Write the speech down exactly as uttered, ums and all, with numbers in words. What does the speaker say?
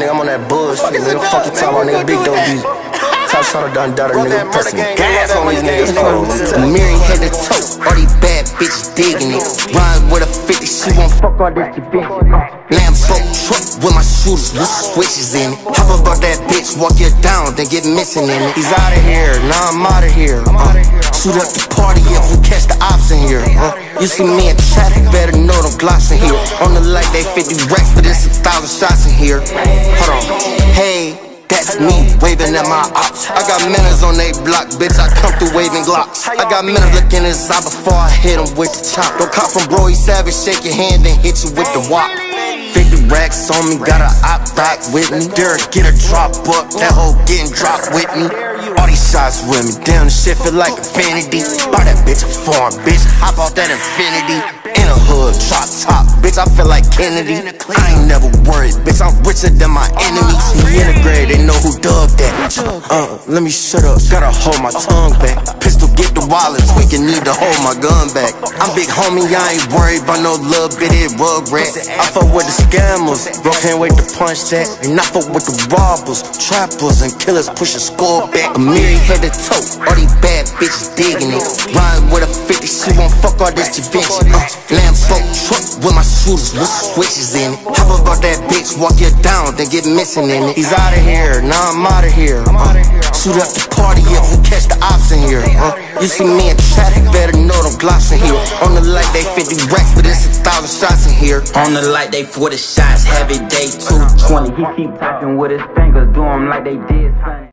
nigga, I'm on that bullshit, nigga. Fuck you talking about, nigga, big dope beat. Top shot of done daughter, nigga, pressing gas on these niggas, bro. Mary head to toe, all these bad bitches digging it. Ride with a fifty, she won't fuck all this bitch. Lambo truck with my shooters with switches in it. Hop about that bitch, walk you down, then get missing in it. He's out of here, now I'm out of here. Uh, shoot up the party if we catch the ops in here. Uh, you see me in traffic, better know them Glocks in here. On the light, they fifty racks, but it's a thousand shots in here. Hold on, hey. That's me, waving at my ops. I got manners on they block, bitch, I come through waving Glocks. I got manners looking inside before I hit him with the chop. Don't cop from bro, he savage, shake your hand and hit you with the wop. fifty racks on me, got a op back with me. Derek get a drop up, that hoe getting dropped with me. All these shots with me, damn, this shit feel like infinity. Buy that bitch a foreign, bitch, hop off that infinity. In a hood, drop top, bitch, I feel like Kennedy. I ain't never worried, bitch, I'm richer than my enemies. We integrated, they know who dug that. Uh, let me shut up, gotta hold my tongue back. Pistol, get the wallet, tweaking, need to hold my gun back. I'm big homie, I ain't worried about no little bitty rug rat. I fuck with the scammers, bro, can't wait to punch that. And I fuck with the robbers, trappers, and killers, push a score back. Amiri head to toe, all these bad bitches digging it. Ride with a fifty, she won't fuck all this Givenchy. Uh, Lambo truck with my shooters with switches in it. Hop about that bitch, walk you down, then get missing in it. He's out of here, now I'm out of here. Uh, shoot up the party if we catch the ops in here. Uh, you see me in traffic, better know them Glocks in here. On the light, they fifty racks, but it's a thousand shots in here. On the light, they forty shots, heavy day two twenty. He keep talking with his fingers, do 'em like they did something.